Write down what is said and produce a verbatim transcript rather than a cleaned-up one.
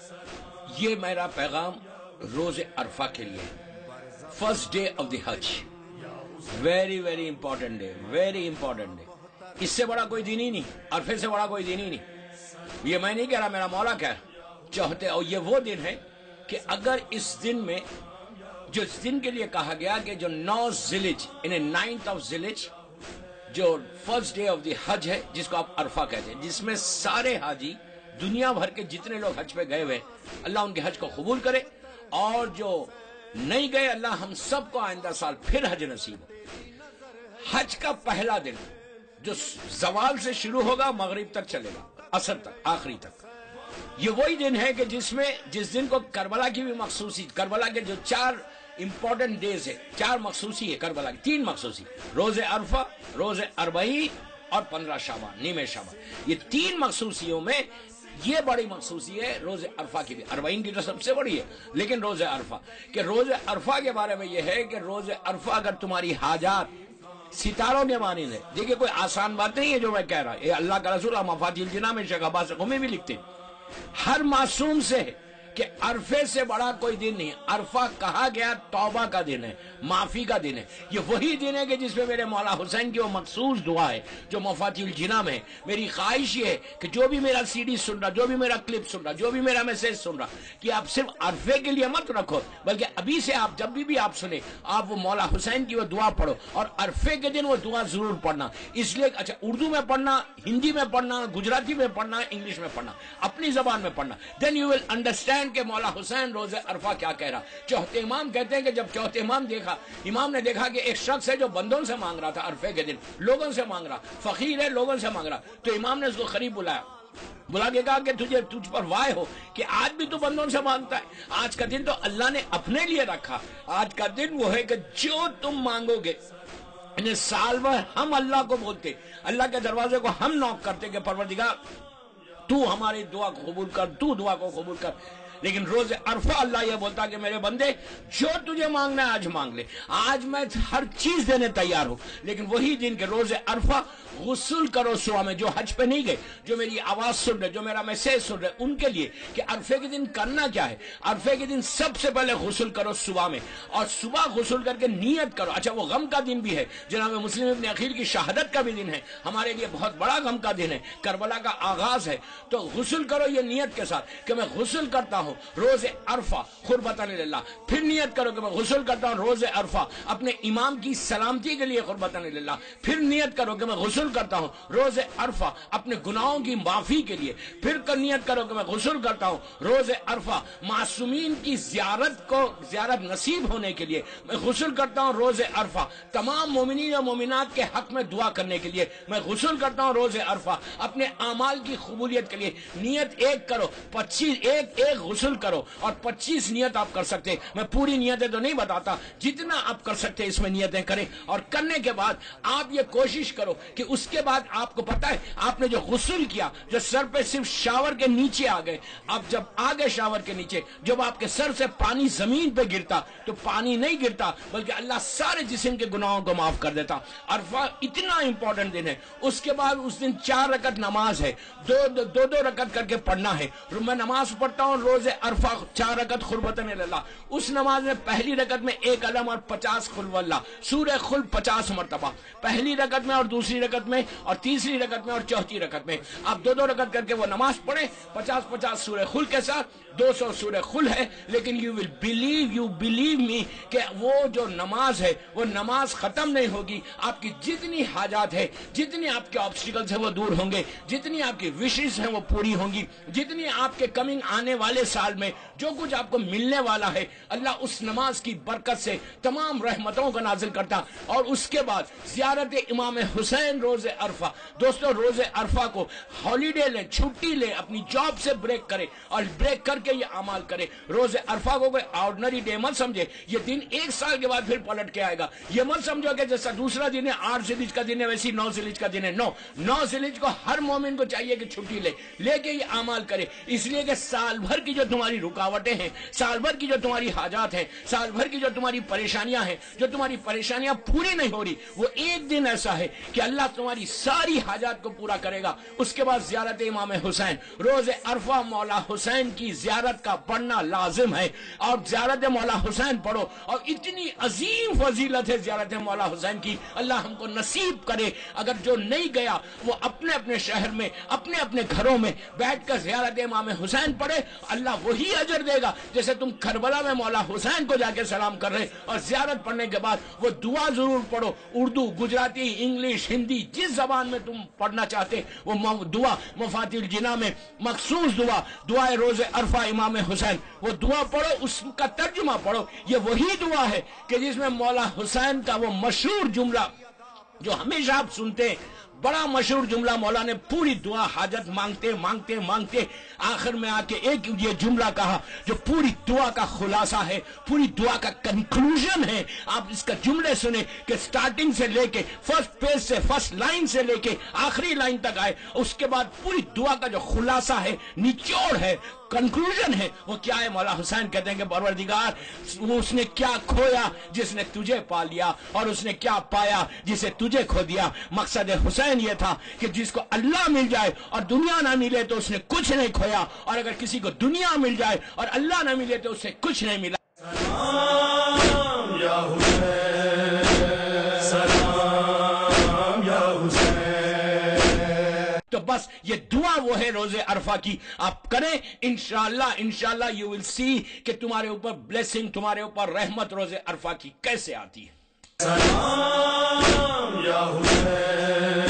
یہ میرا پیغام روز عرفہ کے لیے، فرسٹ ڈے آف دی حج، very very important day, very important day. اس سے بڑا کوئی دن ہی نہیں، عرفے سے بڑا کوئی دن ہی نہیں۔ یہ میں نہیں کہہ رہا، میرا مولا کہہ چاہتے، اور یہ وہ دن ہے کہ اگر اس دن میں جو اس دن کے لیے کہا گیا کہ جو نو ذیلحج یعنی نائنتھ آف ذیلحج جو فرسٹ ڈے آف دی حج ہے، جس کو آپ عرفہ کہتے ہیں، جس میں سارے حاجی دنیا بھر کے جتنے لوگ حج پہ گئے ہوئے اللہ ان کے حج کو قبول کرے، اور جو نہیں گئے اللہ ہم سب کو آئندہ سال پھر حج نصیب ہو۔ حج کا پہلا دن جو زوال سے شروع ہوگا مغرب تک چلے گا، عصر تک، آخری تک، یہ وہی دن ہے کہ جس میں جس دن کو کربلا کی بھی مخصوصی، کربلا کے جو چار امپورٹنٹ ڈیز ہے، چار مخصوصی ہے کربلا کی، تین مخصوصی، روز عرفہ، روز اربعین اور پندرہ شعبان، نیمہ شعبان، یہ تین مخصوصیوں میں یہ بڑی مخصوصی ہے روز عرفہ کی بھی۔ اربعین کی تو سب سے بڑی ہے، لیکن روز عرفہ کہ روز عرفہ کے بارے میں یہ ہے کہ روز عرفہ اگر تمہاری حاجات ستاروں کے مانند ہے، دیکھیے کوئی آسان بات نہیں ہے جو میں کہہ رہا، یہ اللہ کا رسول مفاتیح الجنان میں شیخ عباس قمی بھی لکھتے ہیں، ہر معصوم سے ہے کہ عرفے سے بڑا کوئی دن نہیں۔ عرفہ کہا گیا توبہ کا دن ہے، معافی کا دن ہے، یہ وہی دن ہے کہ جس میں میرے مولا حسین کی وہ مخصوص دعا ہے جو مفاتیح الجنان میں ہے۔ میری خواہش یہ ہے کہ جو بھی میرا سی ڈی سن رہا، جو بھی میرا کلپ سن رہا، جو بھی میرا میسج سن رہا، کہ آپ صرف عرفے کے لیے مت رکھو، بلکہ ابھی سے آپ جب بھی بھی آپ سنیں آپ وہ مولا حسین کی وہ دعا پڑھو، اور عرفے کے دن وہ دعا ضرور پڑھنا۔ اس لیے اچھا اردو میں پڑھنا، ہندی میں پڑھنا، گجراتی میں پڑھنا، انگلش میں پڑھنا، اپنی زبان میں پڑھنا، دین یو ول انڈرسٹینڈ کہ مولا حسین روز عرفہ کیا کہہ رہا۔ چوتھے امام کہتے ہیں کہ جب چوتھے امام دیکھا، امام نے دیکھا کہ ایک شخص ہے جو بندوں سے مانگ رہا تھا، عرفے کے دن لوگوں سے مانگ رہا، فقیر ہے، لوگوں سے مانگ رہا، تو امام نے اس کو قریب بلایا، بلا کے کہا کہ تجھے تجھ پر وائے ہو کہ آج بھی تو بندوں سے مانگتا ہے، آج کا دن تو اللہ نے اپنے لیے رکھا، آج کا دن وہ ہے کہ جو تم مانگو گے، یعنی سال بھر ہم اللہ کو بولتے، اللہ کے دروازے کو ہم نوک کرتے کہ پروردگار تو ہماری دعا کو قبول کر، تو دعا کو قبول کر، لیکن روز عرفہ اللہ یہ بولتا کہ میرے بندے جو تجھے مانگنا ہے آج مانگ لے، آج میں ہر چیز دینے تیار ہوں۔ لیکن وہی دن کے روز عرفہ غسل کرو صبح میں، جو حج پہ نہیں گئے، جو میری آواز سن رہے، جو میرا میسیج سن رہے، ان کے لیے کہ عرفے کے دن کرنا کیا ہے۔ عرفے کے دن سب سے پہلے غسل کرو صبح میں، اور صبح غسل کر کے نیت کرو۔ اچھا وہ غم کا دن بھی ہے، جناب مسلم ابن عقیل کی شہادت کا بھی دن ہے، ہمارے لیے بہت بڑا غم کا دن ہے، کربلا کا آغاز ہے، تو غسل کرو یہ نیت کے ساتھ کہ میں غسل کرتا ہوں روز عرفہ قربتاً للہ، پھر نیت کرو کہ میں غسل کرتا ہوں روز عرفہ اپنے امام کی سلامتی کے لیے قربتاً للہ، پھر نیت کرو کہ میں غسل کرتا ہوں روز عرفہ اپنے گناہوں کی معافی کے لیے، پھر نیت کرو کہ میں غسل کرتا ہوں روز عرفہ معصومین کی زیارت کو زیارت نصیب ہونے کے لیے، میں غسل کرتا ہوں روز عرفہ تمام مومنین و مومنات کے حق میں دعا کرنے کے لیے، میں غسل کرتا ہوں روز عرفہ اپنے اعمال کی قبولیت کے لیے۔ نیت ایک کرو، پچیس ایک ایک غسل کرو، اور پچیس نیت آپ کر سکتے، میں پوری نیتیں تو نہیں بتاتا، جتنا آپ کر سکتے اس میں نیتیں کریں، اور کرنے کے بعد آپ یہ کوشش کرو کہ اس کے بعد آپ کو پتا ہے آپ نے جو غسل کیا، جو سر پہ صرف شاور کے نیچے آ گئے، آپ جب آ گئے شاور کے نیچے، جب آپ کے سر سے پانی زمین پہ گرتا تو پانی نہیں گرتا بلکہ اللہ سارے جسم کے گناہوں کو معاف کر دیتا۔ عرفہ اتنا امپورٹنٹ دن ہے۔ اس کے بعد اس دن چار رکعت نماز ہے، دو دو دو, دو رکعت کر کے پڑھنا ہے۔ میں نماز پڑھتا ہوں روز عرفہ چار رکعت قربتاً اللہ، اس نماز میں پہلی رکعت میں ایک علم اور پچاس قل واللہ، سورہ قل پچاس مرتبہ پہلی رکعت میں، اور دوسری رکعت میں، اور تیسری رکعت میں، اور چوتھی رکعت میں آپ دو دو رکعت کر کے وہ نماز پڑھیں، پچاس پچاس سورہ قل کے ساتھ دو سو سورہ قل ہے۔ لیکن you will believe you believe me کہ وہ جو نماز ہے وہ نماز ختم نہیں ہوگی، آپ کی جتنی حاجات ہے، جتنی آپ کے آبسٹیکلز ہیں وہ دور ہوں گے، جتنی آپ کی وشز ہیں وہ پوری ہوں گی، جتنی آپ کے کمنگ آنے والے سال میں جو کچھ آپ کو ملنے والا ہے، اللہ اس نماز کی برکت سے تمام رحمتوں کو نازل کرتا۔ اور اس کے بعد زیارت امام حسین روز عرفہ۔ دوستو روز عرفہ کو ہالیڈے لیں، چھٹی لیں، اپنی جاب سے بریک کریں، اور بریک کر کے یہ اعمال کریں۔ روز عرفہ کو کوئی آرڈنری ڈے مت سمجھے، یہ دن ایک سال کے بعد پھر پلٹ کے آئے گا۔ یہ مت سمجھو کہ جیسا دوسرا دن ہے آٹھ ذیلحج کا دن ہے ویسی نو ذیلحج کا دن ہے، نو نو ذیلحج کو ہر مومن کو چاہیے کہ چھٹی لے لے کے یہ اعمال کرے، اس لیے کہ سال بھر کی جو تمہاری رکاوٹیں ہیں، سال بھر کی جو تمہاری حاجات ہیں، سال بھر کی جو تمہاری پریشانیاں ہیں، جو تمہاری پریشانیاں پوری نہیں ہو رہی، وہ ایک دن ایسا ہے کہ اللہ تمہاری ساری حاجات کو پورا کرے گا۔ اس کے بعد زیارت امام حسین، روز عرفہ مولا حسین کی زیارت کا پڑھنا لازم ہے، اور زیارت مولا حسین پڑھو، اور اتنی عظیم فضیلت ہے زیارت مولا حسین کی، اللہ ہم کو نصیب کرے۔ اگر جو نہیں گیا وہ اپنے اپنے شہر میں، اپنے اپنے گھروں میں بیٹھ کر زیارت امام حسین پڑھے، اللہ وہی اجر دے گا جیسے تم کربلا میں مولا حسین کو جا کے سلام کر رہے۔ اور زیارت پڑھنے کے بعد وہ دعا ضرور پڑھو، اردو، گجراتی، انگلش، ہندی، جس زبان میں تم پڑھنا چاہتے وہ دعا، مفاتیح الجناح میں مخصوص دعا، دعائے روز عرفہ امام حسین، وہ دعا پڑھو، اس کا ترجمہ پڑھو۔ یہ وہی دعا ہے کہ جس میں مولا حسین کا وہ مشہور جملہ جو ہمیشہ آپ سنتے ہیں، بڑا مشہور جملہ، مولا نے پوری دعا حاجت مانگتے مانگتے مانگتے آخر میں آ کے ایک یہ جملہ کہا جو پوری دعا کا خلاصہ ہے، پوری دعا کا کنکلوژن ہے۔ آپ اس کا جملے سنیں کہ سٹارٹنگ سے لے کے فرسٹ پیج سے، فرسٹ لائن سے لے کے آخری لائن تک آئے، اس کے بعد پوری دعا کا جو خلاصہ ہے، نچوڑ ہے، کنکلوژن ہے، وہ کیا ہے؟ مولا حسین کہتے ہیں کہ پروردگار، اس نے کیا کھویا جس نے تجھے پا لیا، اور اس نے کیا پایا جسے تجھے کھو دیا۔ مقصد حسین یہ تھا کہ جس کو اللہ مل جائے اور دنیا نہ ملے تو اس نے کچھ نہیں کھویا، اور اگر کسی کو دنیا مل جائے اور اللہ نہ ملے تو اسے کچھ نہیں ملا۔ سلام یا حسین، سلام یا حسین۔ تو بس یہ دعا وہ ہے روز عرفہ کی، آپ کریں، انشاءاللہ انشاءاللہ یو ول سی کہ تمہارے اوپر بلیسنگ، تمہارے اوپر رحمت روز عرفہ کی کیسے آتی ہے۔ سلام یا حسین۔